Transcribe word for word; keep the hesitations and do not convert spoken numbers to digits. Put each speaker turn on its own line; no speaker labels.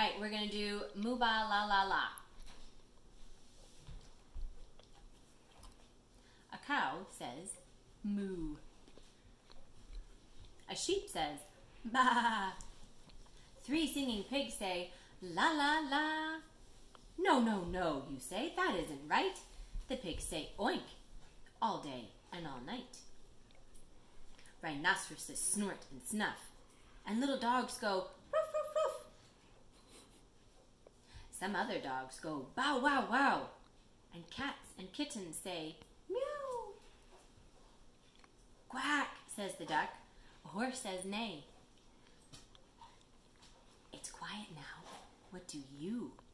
right, we're going to do moo ba la la la. A cow says moo. A sheep says ba. Three singing pigs say la la la. No, no, no, you say, that isn't right. The pigs say oink all day and all night. Rhinoceroses snort and snuff, and little dogs go roof, roof, roof. Some other dogs go bow, wow, wow, and cats and kittens say meow. Quack, says the duck. A horse says neigh. It's quiet now. What do you